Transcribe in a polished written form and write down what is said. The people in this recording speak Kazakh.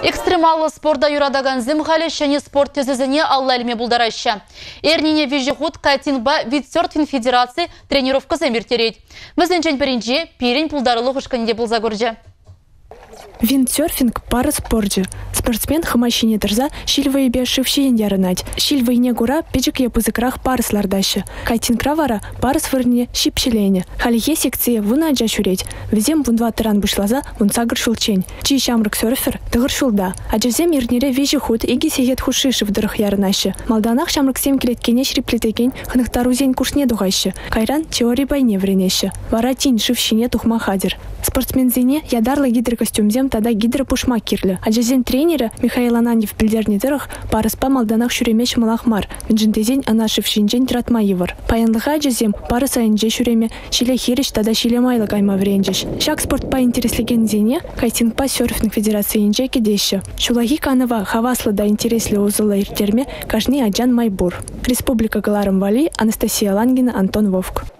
Экстремаллы спорда юрадаган зімғалі шәне спорт тезізіне алла әлме бұлдарайшы. Эрнине вежехуд кайтингба витсерфинг федерации тренировка замертерейд. Бізден жән бірінже перен пұлдарылы ғышқанде бұлза көрже. Виндсерфинг пара спорте. Спортсмен хамашине дырза шилвай бе шившиен ярынать. Шилвайне гура печек епузыкрах парыслардашы. Кайтингра вара парыс вырне шипшелене. Халихе секция вуна джашуреть. Везем вунва тыран бушлаза вун сагыр шулчень. Чи шамрык серфер тыгыр шулда. Аджазем ирнере вежи худ иги сехет хушиши вдырых ярынашы. Малданах шамрык сем келеткене шриплетеген хынықтар узень кушне дугайшы. Кайран теории байне вренеші. Вара тин шившине тухма хадер. Спортсмен зене ядарлы гидрокостюмзем тада гидропушма кирлі. Аджазен тренері Михаил Ананьев білдернедіріх парыспа малданах шүремеш малахмар. Венжентезен ана шившинжен тратмайывыр. Паянлыға аджазем парыс айынже шүреме шиле хереш тада шиле майлы кайма вренжеш. Шак спортпа интереслеген зене кайтингпа серфинг федерацийінже кедеші. Шулаги каныва хаваслы да интереслі узылы иртерме кажны аджан майбур. Республика Галарым Вали, Анастасия Лангина, Антон Вовк.